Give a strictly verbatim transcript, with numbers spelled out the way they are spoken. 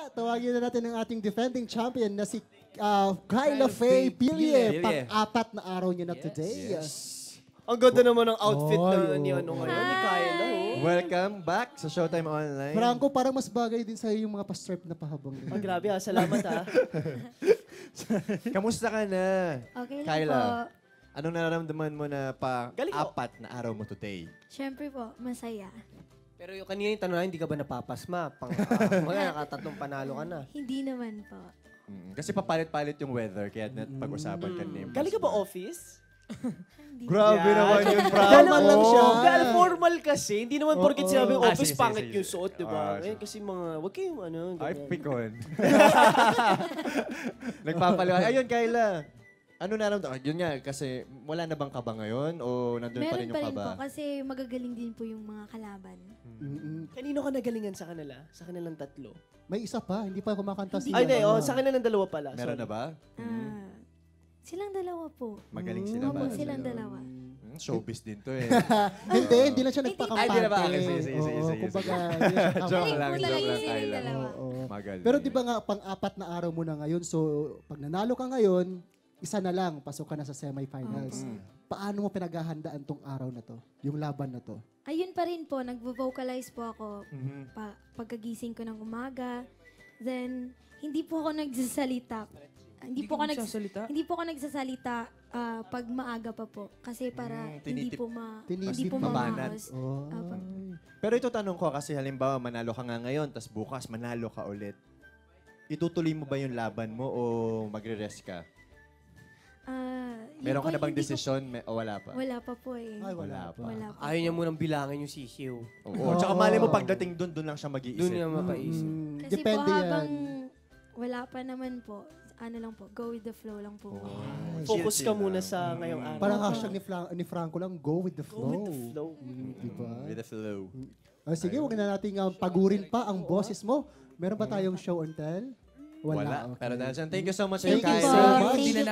tawagin na natin ang ating defending champion na si uh, Kyla Faye Pille. Pang-apat na araw niya na today. Yes. Ang ganda naman ng outfit Oy, na ni oh. ano ngayon, ni Kyla. Oh. Welcome back sa Showtime Online. Franco, parang mas bagay din sa'yo yung mga pa-strip na pahabang. Oh, grabe ha, salamat ha. Kamusta ka na? Okay lang Kyla, po. anong nararamdaman mo na pa Galing ko. apat na araw mo today? Siyempre po, masaya. Pero yung kanina yung tanong na, hindi ka ba napapasma? Pang, uh, mga nakatatlong panalo ka na. Hindi naman po. Mm, kasi papalit-palit yung weather, kaya net pag-usapan ka ni Galing ka ba office? Hindi. Grabe Yan. naman yung Franco. Formal lang siya. Dahil formal kasi, hindi naman porkit Oo. sinabing Ah, office sige, pangit sige, yung sige. suot, di ba? Ah, Eh, sige. kasi mga, wag kayong ano, Ay, ganyan. pikon. Nagpapaliwanag. Ayun, Kyla. Ano naramdaman? Yun nga, kasi wala na bang kaba ngayon o nandun pa Meron rin yung pa rin kaba? po kasi magagaling din po yung mga kalaban. Mm-mm. Kanino ka nagalingan sa kanila? Sa kanilang tatlo? May isa pa, hindi pa kumakanta si... Ay, hindi. ano. Oh, sa kanilang dalawa pala. Meron Sorry. na ba? Ah, silang dalawa po. Magaling Mm. sila ba? Opo, silang dalawa. Hmm, showbiz din to eh. Hindi, hindi lang siya Hindi. nagpakampante. Ay, hindi na ba? Okay, sige, sige, sige, Oo, sige, kumbaga, sige. hindi siya Joke kampante. lang, Galing po joke talaga lang, silang Kyla. dalawa. Oo. Magaling. Pero di ba nga, pang-apat na araw mo na ngayon, so pag nanalo ka ngayon, isa na lang, pasok ka na sa semifinals. Mm. Paano mo pinaghahandaan tong araw na to? Yung laban na to? Ayun pa rin po, nagvo-vocalize po ako Mhm. pa, pagkagising ko ng umaga. Then, hindi po ako nagsasalita. Hindi po ako nags- nagsasalita? hindi po ako nagsasalita ah, pag maaga pa po kasi para Mm, hindi tinitip- po ma tinitip hindi po mabanat. mamaos. Oh. Apo. Pero ito tanong ko kasi halimbawa manalo ka nga ngayon, tas bukas manalo ka ulit. Itutuloy mo ba yung laban mo o magre-rest ka? Ah, yun Meron po ka na yung bang hindi ko- desisyon me- o wala pa? Wala pa po eh. Ay, Wala wala pa. pa. Wala pa. Ayaw niya munang bilangin yung sisiw. Oo. Tsaka mali mo pagdating doon, doon lang siya mag-iisip. Doon niya mapaisip. Mm, Kasi depende po habang yan. wala pa naman po, ano lang po, go with the flow lang po. Oh. Focus Chill, ka chill muna lang. sa ngayong araw. Parang hashtag ni, Fran- ni Franco lang, go with the Go flow. with the flow. Mm, diba? With the flow. Ah, sige, huwag na natin um, pagurin pa ang boses mo. Meron ba tayong show and tell? Wala. Okay. Pero dahil dyan, thank you so much. Thank you Kyla. so much. Thank you